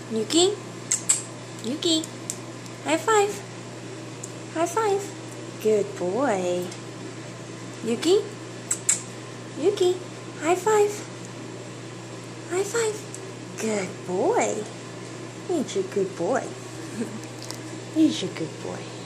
Yuki? Yuki? High five. High five. Good boy. Yuki? Yuki? High five. High five. Good boy. He's a good boy. He's a good boy.